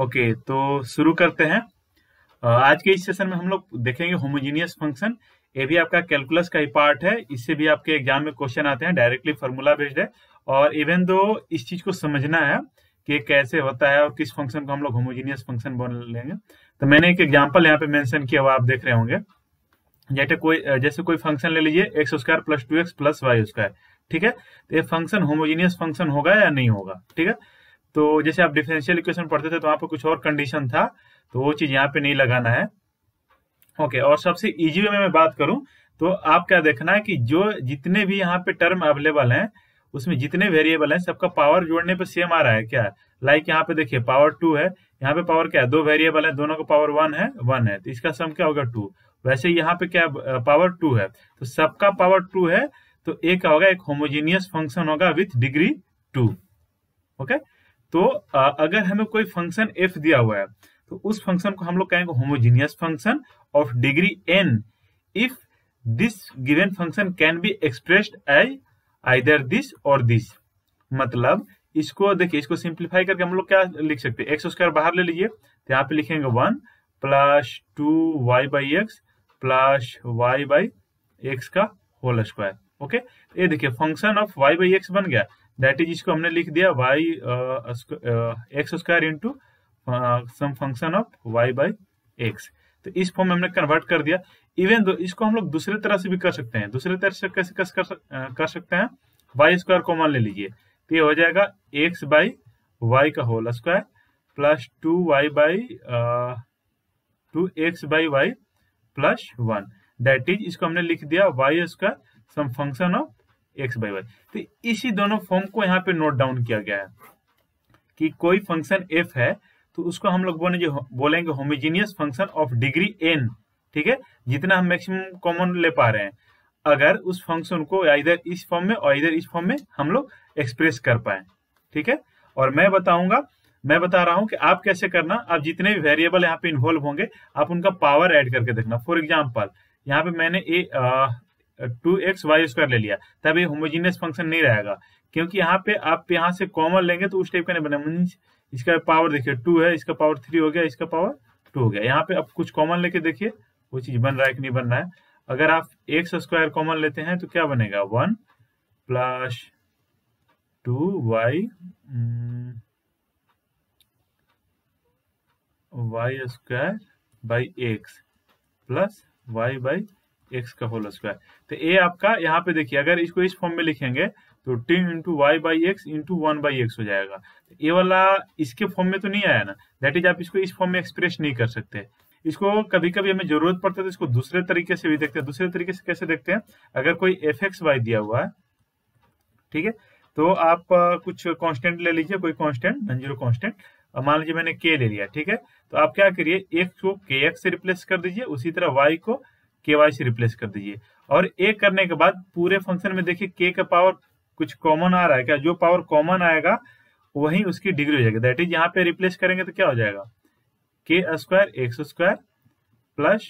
Okay, तो शुरू करते हैं। आज के इस सेशन में हम लोग देखेंगे होमोजीनियस फंक्शन। ये भी आपका कैलकुलस का ही पार्ट है। इससे भी आपके एग्जाम में क्वेश्चन आते हैं, डायरेक्टली फार्मूला बेस्ड है। और इवन दो इस चीज को समझना है कि कैसे होता है और किस फंक्शन को हम लोग होमोजीनियस फंक्शन बोल लेंगे। तो मैंने एक एग्जाम्पल यहाँ पे मेंशन किया हुआ, आप देख रहे होंगे। जैसे कोई फंक्शन ले लीजिए, x square plus 2x plus y square. ठीक है, तो ये फंक्शन होमोजीनियस फंक्शन होगा या नहीं होगा। ठीक है, तो जैसे आप डिफरेंशियल इक्वेशन पढ़ते थे तो वहां पर कुछ और कंडीशन था, तो वो चीज यहाँ पे नहीं लगाना है। ओके, और सबसे इजी वे में मैं बात करूं तो आप क्या देखना है कि जो जितने भी यहाँ पे टर्म अवेलेबल हैं उसमें जितने वेरिएबल हैं सबका पावर जोड़ने पे सेम आ रहा है क्या। लाइक यहाँ पे देखिए पावर 2 है, यहाँ पे पावर क्या है, दो वेरिएबल है, दोनों का पावर 1 है, तो इसका सम क्या होगा 2। वैसे यहाँ पे क्या पावर 2 है, तो सबका पावर 2 है, तो एक क्या होगा, एक होमोजीनियस फंक्शन होगा विथ डिग्री 2। ओके, तो अगर हमें कोई फंक्शन एफ दिया हुआ है तो उस फंक्शन को हम लोग कहेंगे homogeneous function of degree n if this given function can be expressed as either this or this. मतलब इसको देखिए, इसको सिंप्लीफाई करके हम लोग क्या लिख सकते हैं, एक्स स्क्वायर बाहर ले लीजिए, तो यहाँ पे लिखेंगे 1 प्लस 2y/x प्लस y/x का होल स्क्वायर। ओके, ये देखिए फंक्शन ऑफ y/x बन गया, दैट इज इसको हमने लिख दिया x square into some function of y/x। तो इस फॉर्म में हमने कन्वर्ट कर दिया। इवन दो इसको हम लोग दूसरे तरह से भी कर सकते हैं। दूसरे तरह से कैसे कर सकते हैं, वाई स्क्वायर कॉमन ले लीजिए, तो ये हो जाएगा x/y का whole square plus 2x/y plus 1, that is इसको हमने लिख दिया y square some function of x/y। तो इसी दोनों फॉर्म को यहाँ पे नोट डाउन किया गया है कि कोई फंक्शन f है तो उसको हम लोग बोलेंगे homogeneous function of degree n। ठीक है, जितना हम मैक्सिमम कॉमन ले पा रहे हैं, अगर उस फंक्शन को इधर इस फॉर्म में और इधर इस फॉर्म में हम लोग एक्सप्रेस कर पाए। ठीक है, और मैं बता रहा हूं कि आप कैसे करना। आप जितने भी वेरिएबल यहाँ पे इन्वॉल्व होंगे आप उनका पावर ऐड करके देखना। फॉर एग्जाम्पल यहाँ पे मैंने 2xy² ले लिया, तब ये होमोजीनियस फंक्शन नहीं रहेगा, क्योंकि यहाँ पे आप यहाँ से कॉमन लेंगे तो उस टाइप का नहीं बनेगा। इसका पावर देखिए 2 है, इसका पावर 3 हो गया, इसका पावर 2 हो गया। यहाँ पे अब कुछ कॉमन लेके देखिए वो चीज बन रहा है कि नहीं बन रहा है। अगर आप एक्स स्क्वायर कॉमन लेते हैं तो क्या बनेगा, 1 plus 2y y² by x plus y/x का होल स्क्वायर। तो ये आपका यहाँ पे देखिए, अगर इसको इस फॉर्म में लिखेंगे तो 2 इंटू y/x इंटू 1/x हो जाएगा। तो ये वाला इसके फॉर्म में तो नहीं आया ना, दैट इज आप इसको इस फॉर्म में एक्सप्रेस नहीं कर सकते। इसको कभी कभी हमें जरूरत पड़ता है तो इसको दूसरे तरीके से भी देखते हैं। दूसरे तरीके से कैसे देखते हैं, अगर कोई fx/y दिया हुआ है, ठीक है, तो आप कुछ कांस्टेंट ले लीजिए, कोई कांस्टेंट, नॉन जीरो कांस्टेंट, मान लीजिए मैंने k ले लिया। ठीक है, तो आप क्या करिए, x को kx से रिप्लेस कर दीजिए, उसी तरह y को ky से रिप्लेस कर दीजिए। और एक करने के बाद पूरे फंक्शन में देखिए k का पावर कुछ कॉमन आ रहा है क्या, जो पावर कॉमन आएगा वही उसकी डिग्री हो जाएगी। दैट इज यहाँ पे रिप्लेस करेंगे तो क्या हो जाएगा, k² x² plus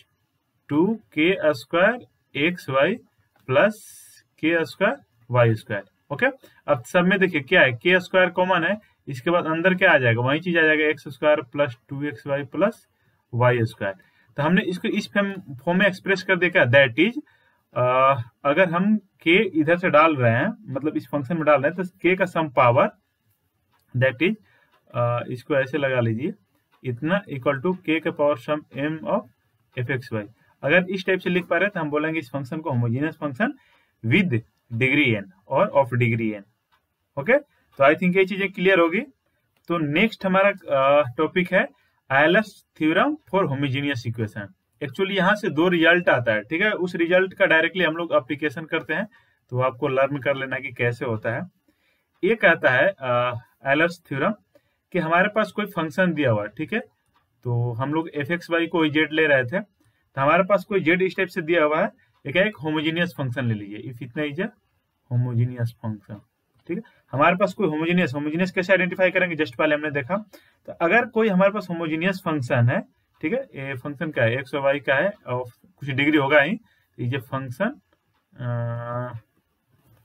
2k² xy plus k² y²। Okay, अब सब में देखिए क्या है, k² कॉमन है, इसके बाद अंदर क्या आ जाएगा, वही चीज आ जाएगा x² plus 2xy plus y²। तो हमने इसको इस फॉर्म में एक्सप्रेस कर दिया। दैट इज अगर हम k इधर से डाल रहे हैं, मतलब इस फंक्शन में डाल रहे हैं, तो k का सम पावर, दैट इज इसको ऐसे लगा लीजिए, इतना इक्वल टू k का power some m of fxy। अगर इस टाइप से लिख पा रहे हैं तो हम बोलेंगे इस फंक्शन को homogeneous function with degree n or of degree n। Okay, तो आई थिंक ये चीजें क्लियर होगी। तो नेक्स्ट हमारा टॉपिक है Euler's theorem for homogeneous equation. Actually यहाँ से दो रिजल्ट आता है। ठीक है, उस रिजल्ट का डायरेक्टली हम लोग एप्लीकेशन करते हैं, तो आपको लर्न कर लेना कि कैसे होता है। ये कहता है आयलर्स थ्योरम कि हमारे पास कोई फंक्शन दिया हुआ है। ठीक है, तो हम लोग fxy को z ले रहे थे, तो हमारे पास कोई z इस टाइप से दिया हुआ है, एक होमोजीनियस फंक्शन ले लीजिए, इफ इतना इज होमोजीनियस फंक्शन। ठीक है, हमारे पास कोई होमोजीनियस कैसे आइडेंटिफाई करेंगे, जस्ट पहले हमने देखा। तो अगर कोई हमारे पास होमोजीनियस फंक्शन है, ठीक है, ये फंक्शन क्या है, एक्स और वाई का है और कुछ डिग्री होगा ही, ये function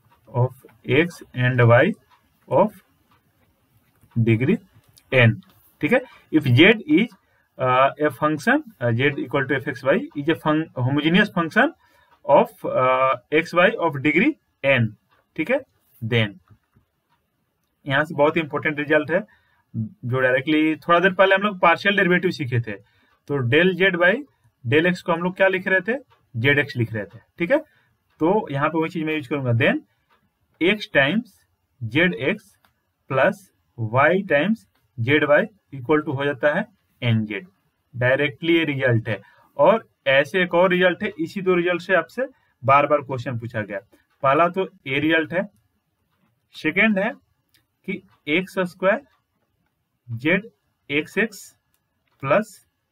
of x and y of degree n। ठीक है। If z is a function z equal to fxy is a homogeneous function of xy of degree n, ठीक है। देन यहाँ से बहुत ही इंपॉर्टेंट रिजल्ट है जो डायरेक्टली थोड़ा देर पहले हम लोग पार्शियल डेरिवेटिव सीखे थे, तो del z by del x को हम लोग क्या लिख रहे थे, जेड एक्स लिख रहे थे, ठीक है। तो यहाँ पे वही चीज मैं यूज करूंगा, then x times z x plus y times z y equal to हो जाता है एन जेड। डायरेक्टली ये रिजल्ट है। और ऐसे एक और रिजल्ट है, इसी दो रिजल्ट से आपसे बार बार क्वेश्चन पूछा गया। पहला तो ए रिजल्ट है, सेकेंड है कि x square z x x plus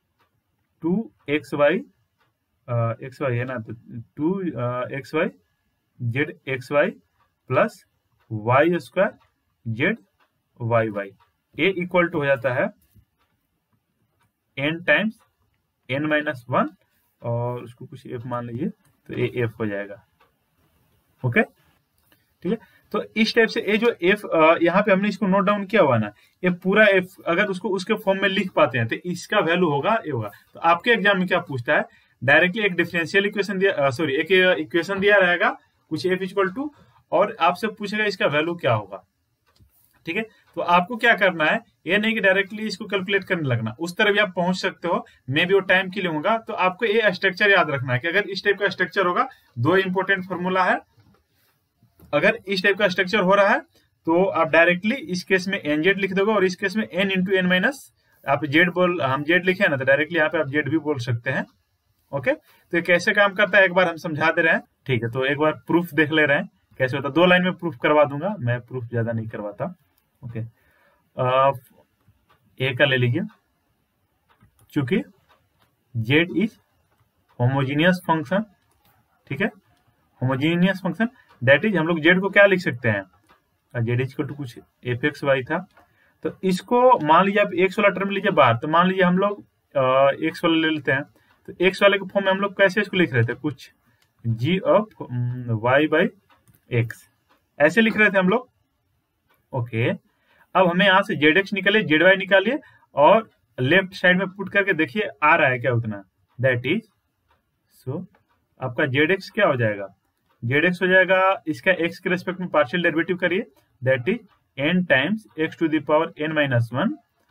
2xy xy है ना, तो 2xy z x y plus y square z y y, uh equal to हो जाता है n टाइम्स n माइनस 1 और उसको कुछ f मान लीजिए तो ए f हो जाएगा। ओके, ठीक है। तो इस टाइप से ये जो f यहाँ पे हमने इसको नोट डाउन किया हुआ ना, ये पूरा f अगर उसको उसके फॉर्म में लिख पाते हैं तो इसका वैल्यू होगा ये होगा। तो आपके एग्जाम में क्या पूछता है, डायरेक्टली एक डिफरेंशियल इक्वेशन दिया, सॉरी एक इक्वेशन दिया रहेगा कुछ f इक्वल टू, और आपसे पूछेगा इसका वैल्यू क्या होगा, ठीक है। तो आपको क्या करना है, ये नहीं कि डायरेक्टली इसको कैलकुलेट करने लगना, उस तरह भी आप पहुंच सकते हो, मे भी वो टाइम के लिए होगा। तो आपको ये स्ट्रक्चर याद रखना है कि अगर इस टाइप का स्ट्रक्चर होगा, दो इंपॉर्टेंट फॉर्मूला है, अगर इस टाइप का स्ट्रक्चर हो रहा है तो आप डायरेक्टली इस केस में एन जेड लिख दोगे और इस केस में एन इंटू एन माइनस आप जेड बोल, हम जेड लिखे ना तो डायरेक्टली यहाँ पे आप जेड भी बोल सकते हैं। ओके, तो ये कैसे काम करता है एक बार हम समझा दे रहे हैं, ठीक है। तो एक बार प्रूफ देख ले रहे हैं कैसे होता है, 2 लाइन में प्रूफ करवा दूंगा मैं, प्रूफ ज्यादा नहीं करवाता। ओके, ए का ले लीजिए, चूंकि जेड इज होमोजीनियस फंक्शन, ठीक है, होमोजीनियस फंक्शन, दैट इज हम लोग जेड को क्या लिख सकते हैं, जेड इज टू कुछ एफ एक्स वाई था, तो इसको मान लीजिए आप एक्स वाला टर्म लीजिए बाहर, तो मान लीजिए हम लोग एक्स वाला ले लेते हैं, तो एक्स वाले के फॉर्म में हम लोग कैसे इसको लिख रहे थे, कुछ g of y by x ऐसे लिख रहे थे हम लोग। ओके, अब हमें यहाँ से जेड एक्स निकालिए, जेड वाई निकालिए और लेफ्ट साइड में पुट करके देखिए आ रहा है क्या उतना, दैट इज सो आपका जेड एक्स क्या हो जाएगा, जेड एक्स हो जाएगा, इसका एक्स के रेस्पेक्ट में पार्शियल डेरिवेटिव करिए, that is n times x to the power n minus 1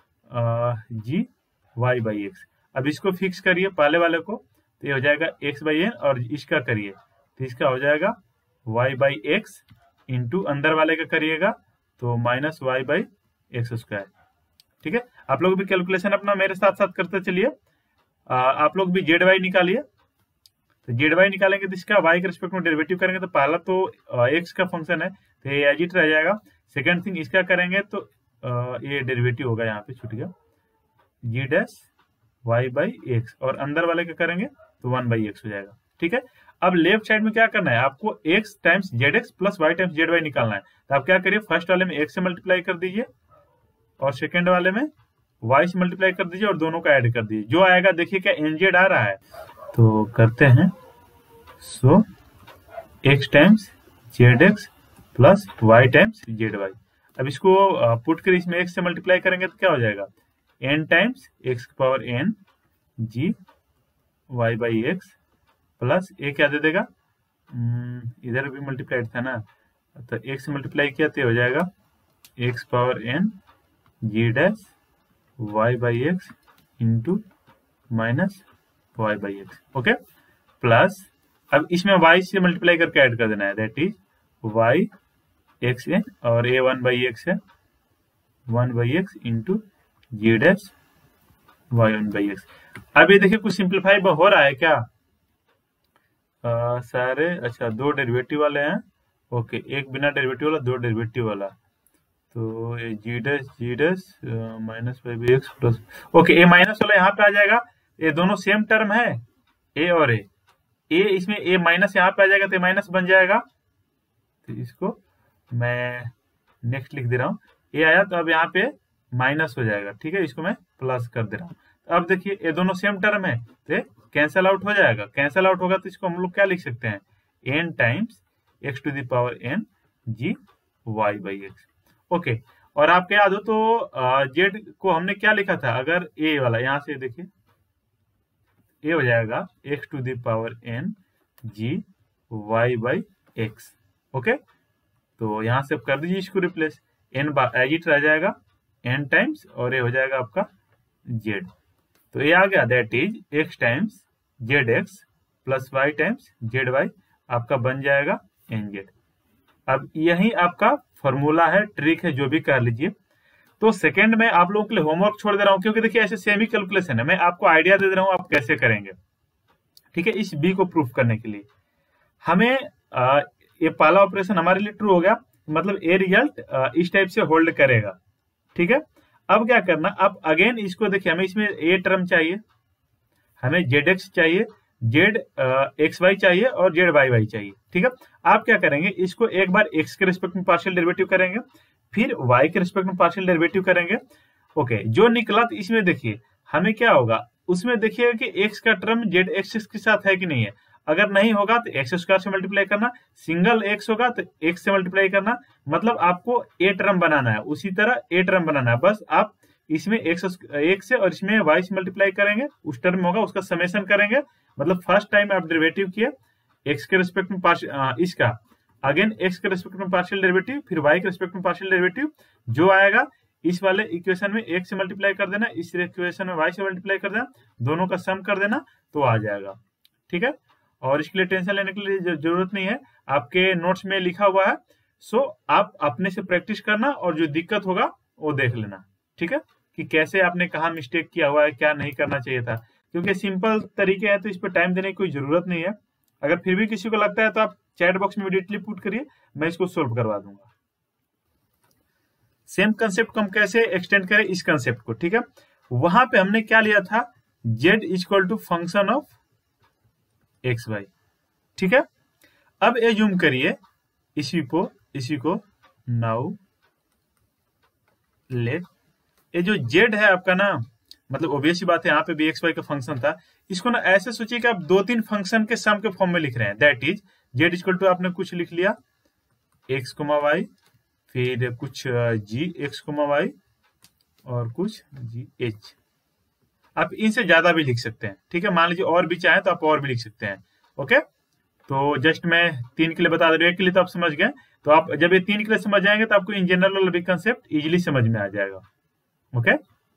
g y by x. अब इसको फिक्स करिए पहले वाले को, तो ये हो जाएगा एक्स बाई एन, और इसका करिए तो इसका हो जाएगा वाई बाई एक्स इंटू अंदर वाले का करिएगा तो minus y by x square, ठीक है। आप लोग भी कैलकुलेशन अपना मेरे साथ साथ करते चलिए, आप लोग भी जेड वाई निकालिए, तो जेड वाई निकालेंगे तो इसका वाई के रिस्पेक्ट में डेरिवेटिव करेंगे, तो पहला तो एक्स का फंक्शन है तो ये एज इट रह जाएगा। सेकंड थिंग इसका करेंगे तो ये डेरिवेटिव होगा, यहाँ पे छूट गया, g dash y by x, और अंदर वाले का करेंगे तो 1 बाई एक्स हो जाएगा, ठीक है। अब लेफ्ट साइड में क्या करना है, आपको x times z x plus y times z y निकालना है, तो आप क्या करिए, फर्स्ट वाले में एक्स से मल्टीप्लाई कर दीजिए और सेकेंड वाले में वाई से मल्टीप्लाई कर दीजिए और दोनों का ऐड कर दीजिए, जो आएगा देखिए क्या एन जेड आ रहा है, तो करते हैं, so x times z x plus y times z y. अब इसको पुट कर इसमें एक्स से मल्टीप्लाई करेंगे तो क्या हो जाएगा, n times x power n g y by x plus uh क्या दे देगा, इधर भी मल्टीप्लाइड था ना, तो एक्स से मल्टीप्लाई किया तो हो जाएगा x power n g dash y by x into minus y by x. Okay, plus अब इसमें y से मल्टीप्लाई करके ऐड कर देना है, that is y x n, और a 1 बाई एक्स है 1 by x into g dash y 1 by x. अब ये देखिए कुछ सिंप्लीफाई हो रहा है क्या, सारे अच्छा 2 डेरिवेटिव वाले हैं, ओके, एक बिना डेरिवेटिव वाला 2 डेरिवेटिव वाला, तो ये g dash minus y by x plus, okay, uh minus वाला यहाँ पे आ जाएगा, ये दोनों सेम टर्म है ए और ए इसमें ए माइनस यहाँ पे आ जाएगा तो माइनस बन जाएगा, तो इसको मैं नेक्स्ट लिख दे रहा हूँ, ए आया तो अब यहाँ पे माइनस हो जाएगा, ठीक है, इसको मैं प्लस कर दे रहा हूँ। तो अब देखिए ये दोनों सेम टर्म है तो कैंसल आउट हो जाएगा, कैंसल आउट होगा तो इसको हम लोग क्या लिख सकते हैं, n times x to the power n g y by x. Okay, और आपको याद हो तो जेड को हमने क्या लिखा था, अगर ए वाला यहां से देखिए, ए हो जाएगा x to the power n g y by x. Okay, तो यहां से आप कर दीजिए इसको रिप्लेस, एन एज इट रह जाएगा एन टाइम्स, और ये हो जाएगा आपका जेड। तो ये आ गया, that is x times z x plus y times z y, आपका बन जाएगा एन जेड। अब यही आपका फॉर्मूला है, ट्रिक है, जो भी कर लीजिए। तो सेकंड में आप लोगों के लिए होमवर्क छोड़ दे रहा हूं, क्योंकि देखिए ऐसे सेमी कैलकुलेशन है, मैं आपको आइडिया दे रहा हूं आप कैसे करेंगे। ठीक है, इस बी को प्रूफ करने के लिए हमें ये पहला ऑपरेशन हमारे लिए ट्रू हो गया, मतलब ए रिजल्ट इस टाइप से होल्ड करेगा। ठीक है, अब क्या करना, अब अगेन इसको देखिए, हमें इसमें ए टर्म चाहिए, हमें जेड एक्स चाहिए, जेड एक्स वाई चाहिए और जेड वाई वाई चाहिए। ठीक है, आप क्या करेंगे, इसको एक बार एक्स के रिस्पेक्ट में पार्शियल डेरिवेटिव करेंगे, फिर वाई के रिस्पेक्ट में पार्शियल डेरिवेटिव करेंगे। ओके, जो निकला तो इसमें देखिए हमें क्या होगा, उसमें देखिएगा कि एक्स का टर्म जेड एक्स के साथ है कि नहीं है। अगर नहीं होगा तो एक्स स्क्वायर से मल्टीप्लाई करना, सिंगल एक्स होगा तो एक्स से मल्टीप्लाई करना, मतलब आपको ए टर्म बनाना है, उसी तरह ए टर्म बनाना है। बस आप इसमें एक्स से और इसमें वाई से मल्टीप्लाई करेंगे, उस टर्म में होगा उसका समेशन करेंगे, मतलब फर्स्ट टाइम आप डेरिवेटिव किए एक्स के रिस्पेक्ट में इसका, अगेन एक्स के रिस्पेक्ट में पार्शियल डेरिवेटिव, फिर वाई के रिस्पेक्ट में पार्शियल डेरिवेटिव, जो आएगा इस वाले इक्वेशन में एक्स से मल्टीप्लाई कर देना, इस इक्वेशन में वाई से मल्टीप्लाई कर देना, दोनों का सम कर देना, तो आ जाएगा। ठीक है, और इसके लिए टेंशन लेने के लिए जरूरत नहीं है, आपके नोट्स में लिखा हुआ है। सो आप अपने से प्रैक्टिस करना और जो दिक्कत होगा वो देख लेना। ठीक है, कि कैसे आपने कहा मिस्टेक किया हुआ है, क्या नहीं करना चाहिए था, क्योंकि सिंपल तरीके हैं तो इस पर टाइम देने की कोई जरूरत नहीं है। अगर फिर भी किसी को लगता है तो आप चैट बॉक्स में इमीडिएटली पुट करिए, मैं इसको सोल्व करवा दूंगा। सेम कंसेप्ट को हम कैसे एक्सटेंड करें इस कंसेप्ट को। ठीक है, वहां पे हमने क्या लिया था, z equal to function of x y. ठीक है, अब एज्यूम करिए इसी को नाउ लेट, ये जो z है आपका ना, मतलब ऑब्वियस ही बात है, यहाँ पे भी एक्स वाई का फंक्शन था, इसको ना ऐसे सोचिए कि आप दो तीन फंक्शन के सम के फॉर्म में लिख रहे हैं। That is z equal to आपने कुछ लिख लिया एक्स कोमा वाई, फिर कुछ जी एक्स कोमा वाई और कुछ जी एच, आप इनसे ज्यादा भी लिख सकते हैं। ठीक है, मान लीजिए और भी चाहे तो आप और भी लिख सकते हैं। ओके, तो जस्ट मैं 3 के लिए बता दे रहा हूँ, 1 के लिए तो आप समझ गए, तो आप जब ये 3 के लिए समझ जाएंगे तो आपको इन जनरल वाला भी कंसेप्ट इजीली समझ में आ जाएगा। ओके,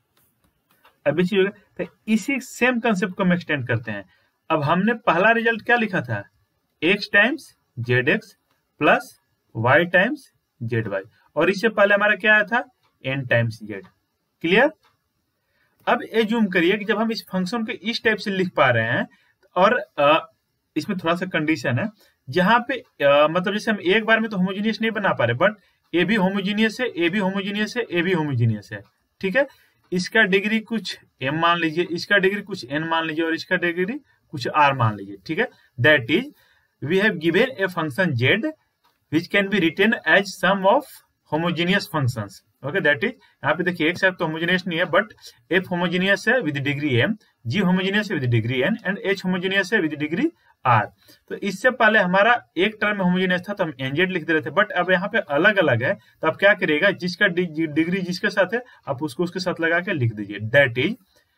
अब तो इसी सेम कंसेप्ट को हम एक्सटेंड करते हैं। अब हमने पहला रिजल्ट क्या लिखा था, x times z x plus y times z y, और इससे पहले हमारा क्या आया था, एन टाइम्स जेड। क्लियर? अब एज्यूम करिए कि जब हम इस फंक्शन को इस टाइप से लिख पा रहे हैं, और इसमें थोड़ा सा कंडीशन है, जहां पे मतलब जैसे हम एक बार में तो होमोजीनियस नहीं बना पा रहे, बट ए भी होमोजीनियस है, ए भी होमोजीनियस है, ए भी होमोजीनियस है। ठीक है, इसका डिग्री कुछ m मान लीजिए, इसका डिग्री कुछ n मान लीजिए, और इसका डिग्री कुछ r मान लीजिए। ठीक है, that is we have given a function z which can be written as sum of homogeneous functions. Okay, that is यहाँ पे देखिए एक्स तो होमोजीनियस नहीं है, बट एफ होमोजीनियस है with degree m, g homogeneous है with degree n, and h homogeneous है विद डिग्री r। तो इससे पहले हमारा एक टर्म में होमोजीनियस था तो हम nz लिख दे रहे थे, बट अब यहाँ पे अलग अलग है, तो आप क्या करिएगा, जिसका डिग्री जिसके साथ है आप उसको उसके साथ लगा के लिख दीजिए। दैट इज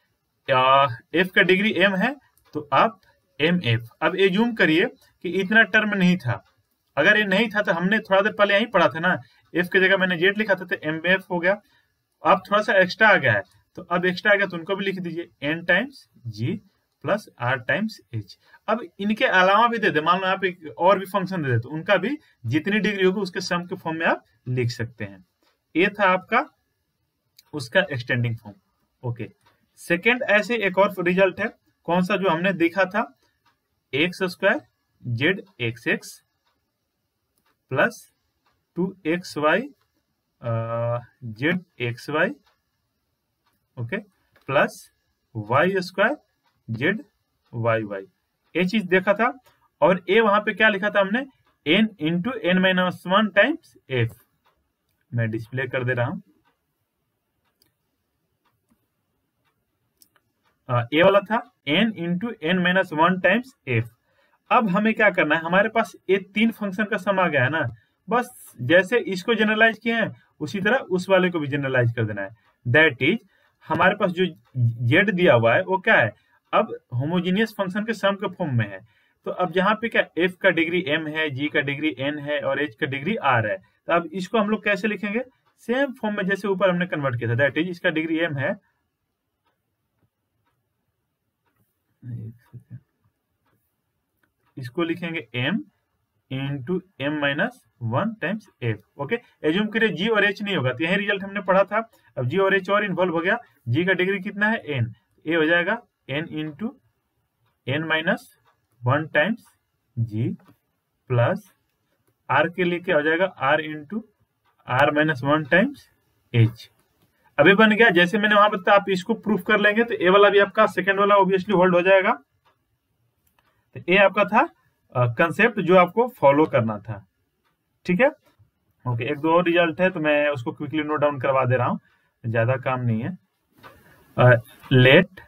f का डिग्री m है तो आप mf। अब एज्यूम करिए कि इतना टर्म नहीं था, अगर ये नहीं था तो हमने थोड़ा देर पहले यही पढ़ा था ना, f की जगह मैंने z लिखा था तो mf हो गया। अब थोड़ा सा एक्स्ट्रा आ गया है, तो अब एक्स्ट्रा आ गया तो उनको भी लिख दीजिए, n times g plus r times h। अब इनके अलावा भी दे दे, मान लो आप एक और भी फंक्शन दे दे, तो उनका भी जितनी डिग्री होगी उसके सम के फॉर्म में आप लिख सकते हैं। ये था आपका उसका एक्सटेंडिंग फॉर्म। ओके, सेकेंड ऐसे एक और रिजल्ट है, कौन सा, जो हमने देखा था, x square z x x plus 2xy z x y, okay, plus y square z y y, ये चीज देखा था। और ए वहां पे क्या लिखा था हमने, n into n minus 1 times f. मैं डिस्प्ले कर दे रहा हूं, ए वाला था n into n minus 1 times f. अब हमें क्या करना है, हमारे पास ये 3 फंक्शन का सम आ गया है ना, बस जैसे इसको जनरलाइज किए हैं उसी तरह उस वाले को भी जनरलाइज कर देना है। दैट इज हमारे पास जो z दिया हुआ है वो क्या है, अब होमोजीनियस फंक्शन के सम के फॉर्म में है। तो अब यहाँ पे क्या f का डिग्री m है, g का डिग्री n है और h का डिग्री r है। तो अब इसको हम लोग कैसे लिखेंगे, सेम फॉर्म में जैसे ऊपर हमने कन्वर्ट किया था। दैट इज इसका डिग्री m है, इसको लिखेंगे m into m minus 1 times f। Okay, assume करिए g और h नहीं होगा, तो यही रिजल्ट हमने पढ़ा था। अब g और h और इन्वॉल्व हो गया, g का डिग्री कितना है n, ये हो जाएगा n into n minus 1 times g plus r के लिए क्या हो जाएगा r into r minus 1 times h। अभी बन गया, जैसे मैंने वहां बताया आप इसको प्रूफ कर लेंगे तो ए वाला भी आपका सेकंड वाला ऑब्वियसली होल्ड हो जाएगा। तो ये आपका था कंसेप्ट जो आपको फॉलो करना था। ठीक है, ओके। एक दो और रिजल्ट है तो मैं उसको क्विकली नोट डाउन करवा दे रहा हूँ, ज्यादा काम नहीं है। लेट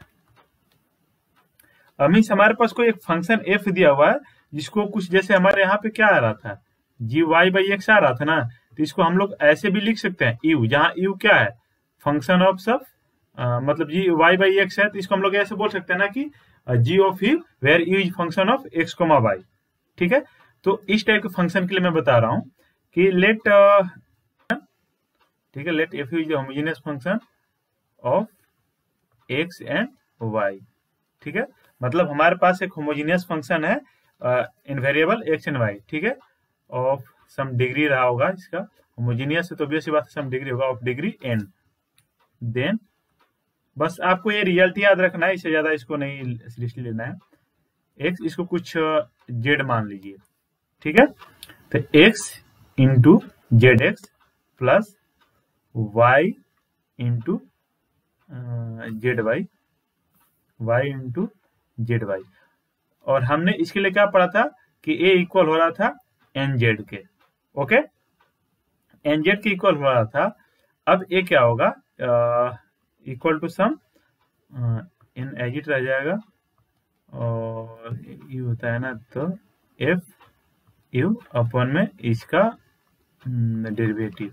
मीन्स हमारे पास कोई एक फंक्शन f दिया हुआ है जिसको कुछ जैसे हमारे यहाँ पे क्या आ रहा था, gy/x आ रहा था ना, तो इसको हम लोग ऐसे भी लिख सकते हैं u, जहाँ u क्या है, फंक्शन ऑफ सब मतलब gy/x है, तो इसको हम लोग ऐसे बोल सकते हैं ना कि g of u where u is function of x, y। ठीक है, तो इस टाइप के फंक्शन के लिए मैं बता रहा हूँ कि लेट, ठीक है, let f is homogeneous function of x and y। ठीक है, मतलब हमारे पास एक होमोजेनियस फंक्शन है in variable x and y। ठीक है, ऑफ सम डिग्री रहा होगा, इसका होमोजेनियस है तो ऑब्वियस बात सम डिग्री होगा, ऑफ डिग्री n। देन बस आपको ये रिजल्ट याद रखना है, इससे ज्यादा इसको नहीं सीरियसली लेना है। x इसको कुछ z मान लीजिए। ठीक है, तो x into z x plus y into z y, y into z y. और हमने इसके लिए क्या पढ़ा था कि a इक्वल हो रहा था nz के। ओके, nz के इक्वल हो रहा था। अब a क्या होगा, equal to some in as it रह जाएगा, और ये होता है ना, तो f u अपन में इसका डेरिवेटिव,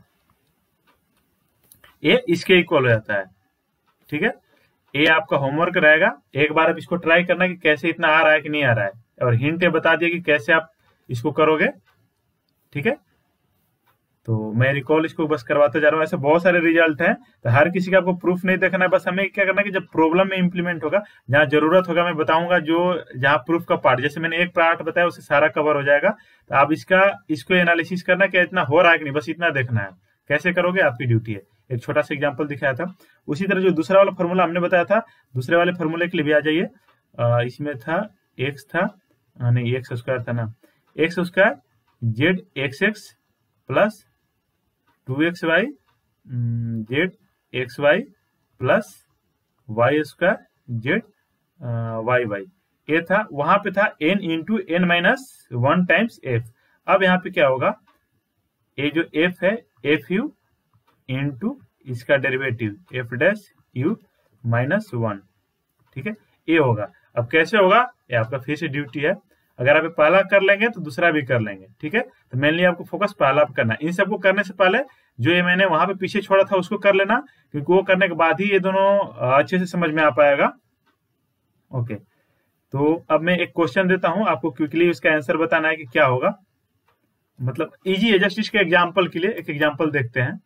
ये इसके इक्वल हो जाता है। ठीक है, ये आपका होमवर्क रहेगा, एक बार आप इसको ट्राई करना कि कैसे इतना आ रहा है कि नहीं आ रहा है, और हिंट बता दिया कि कैसे आप इसको करोगे। ठीक है, तो मैं रिकॉल इसको बस करवाते जा रहा हूँ। ऐसे बहुत सारे रिजल्ट हैं, तो हर किसी का आपको प्रूफ नहीं देखना है, बस हमें क्या करना है कि जब प्रॉब्लम में इंप्लीमेंट होगा, जहाँ जरूरत होगा मैं बताऊंगा, जो जहाँ प्रूफ का पार्ट, जैसे मैंने एक पार्ट बताया उससे सारा कवर हो जाएगा। तो आप इसको एनालिसिस करना कि इतना हो रहा है कि नहीं, बस इतना देखना है। कैसे करोगे आपकी ड्यूटी है। एक छोटा सा एग्जाम्पल दिखाया था। उसी तरह जो दूसरा वाला फॉर्मूला हमने बताया था, दूसरे वाले फॉर्मूले के लिए भी आ जाइए। इसमें था एक्स था, नहीं एक्स स्क्वायर था ना, x square z x x plus 2xy z x y plus y square z y y, ये था। वहां पे था n into n minus 1 times f। अब यहाँ पे क्या होगा, ये जो f है एफ यू इंटू इसका derivative f dash u minus 1। ठीक है, ये होगा। अब कैसे होगा, ये आपका फिर से ड्यूटी है। अगर आप पहला कर लेंगे तो दूसरा भी कर लेंगे। ठीक है, तो मेनली आपको फोकस पहला करना है। इन सबको करने से पहले जो ये मैंने वहां पे पीछे छोड़ा था उसको कर लेना, क्योंकि वो करने के बाद ही ये दोनों अच्छे से समझ में आ पाएगा। ओके, तो अब मैं एक क्वेश्चन देता हूं, आपको क्विकली उसका आंसर बताना है कि क्या होगा। मतलब इजी है, जस्ट इसके एग्जाम्पल के लिए एक एग्जाम्पल देखते हैं।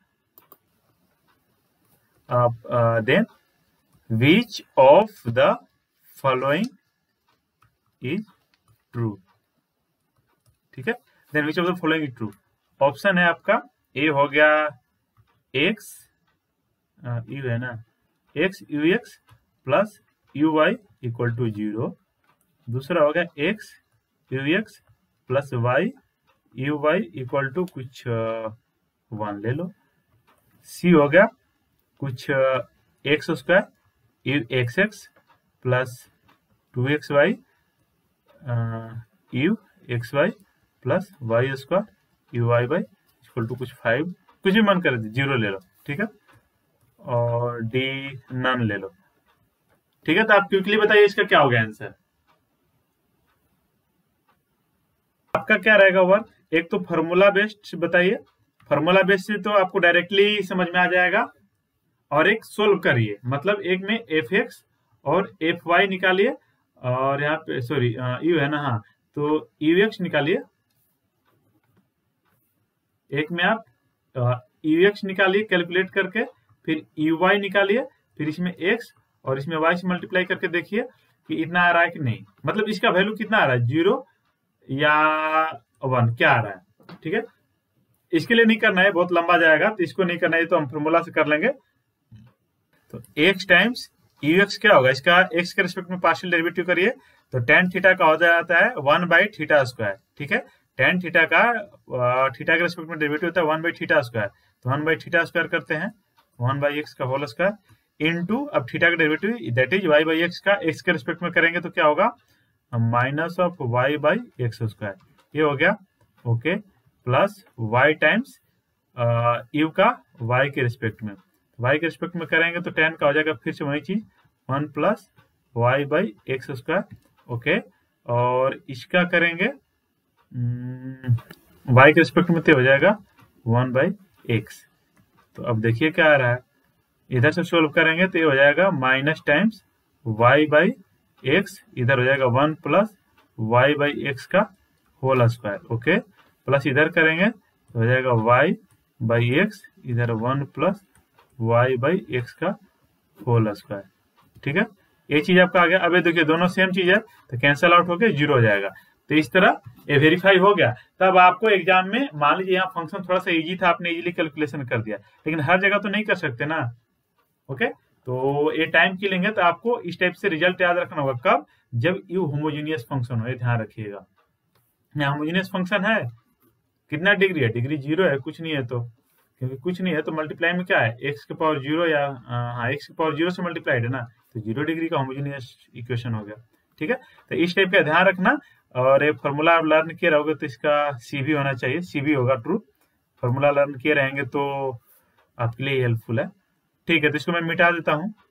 Then which of the following is true. ठीक है, then which of the following is true. Option है आपका ए हो गया एक्स यू है ना, x u x plus u y equal to 0। दूसरा हो गया x u x plus y u y equal to कुछ 1 ले लो। सी हो गया कुछ x square u x x plus 2xy u x y plus y square u y y equal to कुछ 5, कुछ भी मन कर 0 ले लो। ठीक है, और डी नन ले लो। ठीक है, तो आप क्विकली बताइए इसका क्या हो गया आंसर। आपका क्या रहेगा वर्क, एक तो फॉर्मूला बेस्ड बताइए, फॉर्मूला बेस से तो आपको डायरेक्टली समझ में आ जाएगा, और एक सोल्व करिए, मतलब एक में एफ एक्स और एफ वाई निकालिए, और यहाँ पे सॉरी यू है ना, हाँ, तो यू एक्स निकालिए, एक में आप यू एक्स निकालिए कैलकुलेट करके, फिर यू वाई निकालिए, फिर इसमें एक्स और इसमें वाई से मल्टीप्लाई करके देखिए कि इतना आ रहा है कि नहीं, मतलब इसका वैल्यू कितना आ रहा है, 0 या 1 क्या आ रहा है। ठीक है, इसके लिए नहीं करना है, बहुत लंबा जाएगा, तो इसको नहीं करना है, तो हम फॉर्मूला से कर लेंगे। तो x टाइम्स यू एक्स क्या होगा, इसका x के रिस्पेक्ट में पार्शियल डेरिवेटिव करिए, तो tan थीटा का हो जाता है 1/θ²। ठीक है, tan थीटा का थीटा के रिस्पेक्ट में डेरिवेटिव होता है 1/θ², तो 1/θ² करते हैं 1/x का होल स्क्वायर इनटू, अब थीटा का डेरिवेटिव दैट इज y/x का x के रिस्पेक्ट में करेंगे तो क्या होगा, माइनस ऑफ y/x², ये हो गया। Okay, plus y times u का y के रिस्पेक्ट में, y के रिस्पेक्ट में करेंगे तो tan का हो जाएगा फिर से वही चीज 1 प्लस y/x²। ओके, और इसका करेंगे y के रिस्पेक्ट में तो हो जाएगा 1/x। तो अब देखिए क्या आ रहा है, इधर से सोल्व करेंगे तो ये हो जाएगा माइनस टाइम्स y/x, इधर हो जाएगा 1 प्लस y/x का होल स्क्वायर। ओके, प्लस इधर करेंगे तो हो जाएगा y/x, इधर 1 प्लस y/x का होल स्क्वायर। ठीक है, ये चीज आपका आ गया। अब ये देखिए दोनों सेम चीज है, तो कैंसल आउट होकर 0 हो जाएगा। तो इस तरह ये वेरीफाई हो गया। तब आपको एग्जाम में मान लीजिए यहाँ फंक्शन थोड़ा सा इजी था, आपने इजीली कैलकुलेशन कर दिया, लेकिन हर जगह तो नहीं कर सकते ना। ओके, तो ये टाइम की लेंगे, तो आपको इस टाइप से रिजल्ट याद रखना होगा। कब, जब यू होमोजीनियस फंक्शन हो, ये ध्यान रखिएगा। यहाँ होमोजीनियस फंक्शन है, कितना डिग्री है, डिग्री 0 है, कुछ नहीं है, तो क्योंकि कुछ नहीं है तो मल्टीप्लाई में क्या है, x के पावर 0 या हाँ x के पावर 0 से मल्टीप्लाइड है ना, तो 0 डिग्री का होमोजीनियस इक्वेशन हो गया। ठीक है, तो इस टाइप का ध्यान रखना। और ये फॉर्मूला आप लर्न किए रहोगे तो इसका CV होना चाहिए, CV होगा ट्रू। फॉर्मूला लर्न किए रहेंगे तो आपके लिए हेल्पफुल है। ठीक है, तो इसको मैं मिटा देता हूँ।